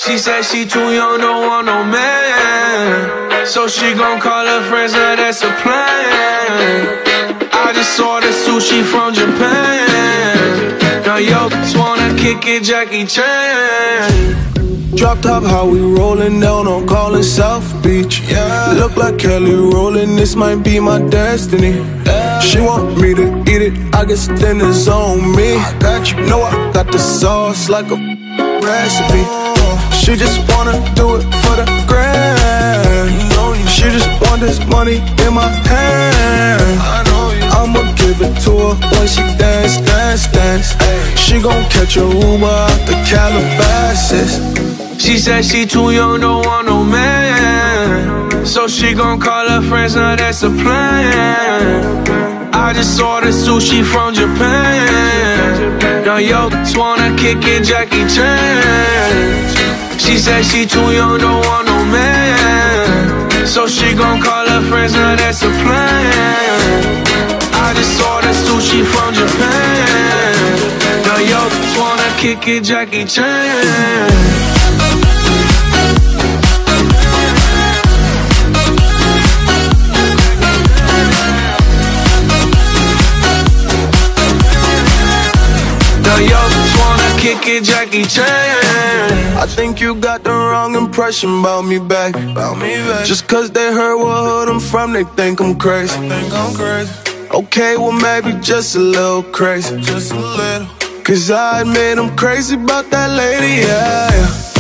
She said she too young, don't want no man, so she gon' call her friends, now that's a plan. I just ordered sushi from Japan. Now yo, just wanna kick it, Jackie Chan. Drop top, how we rollin' down on Collin South Beach. Yeah. Look like Kelly rollin', this might be my destiny. Yeah. She want me to eat it, I guess dinner's on me. I got you, know I got the sauce like a recipe. She just wanna do it for the grand. She just want this money in my hand. I'ma give it to her when she dance, dance, dance. She gon' catch a Uber out the Calabasas. She said she too young, don't want no man, so she gon' call her friends, now that's a plan. I just ordered sushi from Japan. Now yo, just wanna kick it, Jackie Chan. She said she too young, don't want no man, so she gon' call her friends, now that's a plan. I just ordered sushi from Japan. Now yo, just wanna kick it, Jackie Chan. Kick it, Jackie Chan. I think you got the wrong impression about me back. Just cause they heard what hood I'm from, they think I'm crazy. Okay, well maybe just a little crazy. Cause I admit I'm crazy about that lady, yeah.